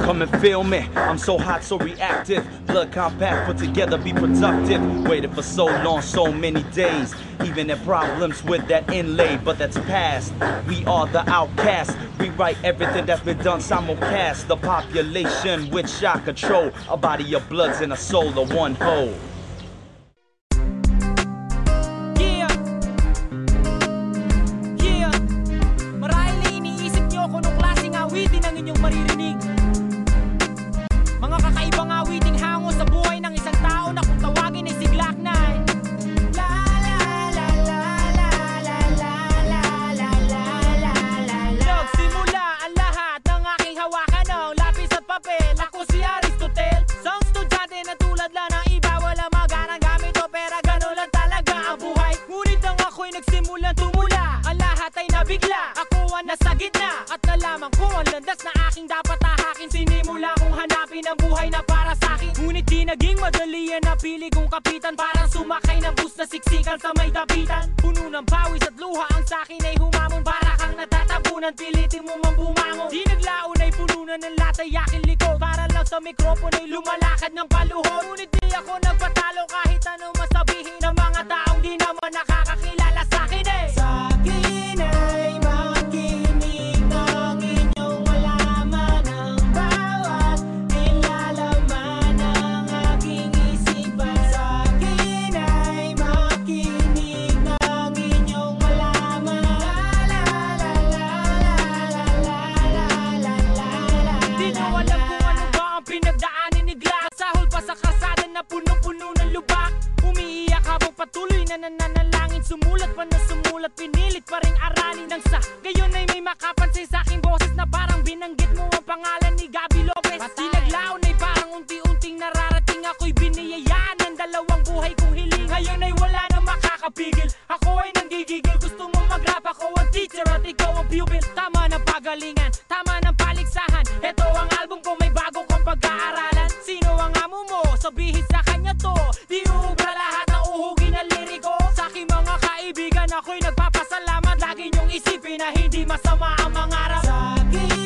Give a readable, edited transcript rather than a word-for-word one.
Come and feel me, I'm so hot, so reactive. Blood compact, put together, be productive. Waited for so long, so many days. Even had problems with that inlay, but that's past. We are the outcasts. We write everything that's been done simulcast. The population with shot control. A body of bloods and a soul of one whole. Maririnig mga kakaibang awiting hango sa buhay ng isang tao na kung tawagin ay si Gloc na la la la la la la la la la la la la. Nagsimula ang lahat ng aking hawakan ng lapis at papel. Ako si Aristotle, isang estudyante na tulad lang ng iba. Wala maganang gamit o pera, gano'n lang talaga ang buhay. Ngunit nang ako'y nagsimulang tumula, ang lahat ay nabigla. Ako ang nasa gitna at nalaman ko ang landas na aking dapat tahakin. Sinimula kong hanapin ang buhay na para sa'kin. Ngunit di naging madali yan, napili kong kapitan. Parang sumakay ng bus na siksikan sa may dapitan. Puno ng pawis at luha ang sa'kin ay humamon. Para kang natatabunan, pilitin mo mang bumangon. Di naglaon ay pununan ng latay aking likod. Para lang sa mikropono ay lumalakad ng paluhod. Ngunit di ako nagpatalo kahit anong masabihin ng mga taong di naman nakakakilala sa'kin eh. Sa'kin ay makinig ng inyong malaman ang bawat nilalaman ng aking isipan. Sa'kin ay makinig ng inyong malaman. La la la la la la la la la. Di nyo alam kung ano ba ang pinagdaanin ni Gloc. Sahol pa sa kasada na punong-puno ng lubak. Umiiyak habang patuloy na nananalangin. Sumulat pa na sumulat, pinilit pa rin aralin ng sa gayon ay may makapansin sa aking boses na parang binanggit mo ang pangalan ni Gabi Lopez. Pati naglaon ay parang unti-unting nararating. Ako'y biniyayaan ng dalawang buhay kong hiling. Ngayon ay wala na makakapigil. Ako ay nanggigigil, gusto mong mag-rap. Ako ang teacher at ikaw ang pupil. Tama ng pagalingan, tama ng paligsahan. Ito ang album ko, may bago kong pag-aaralan. Sino ang amo mo? Sabihin sa kanya to. Di uubra lahat na uhugin na liriko. Sa aking mga kaibigan ako'y nagpapasalamat. Lagi niyong isipin na hindi masama ang mangarap. Sa'kin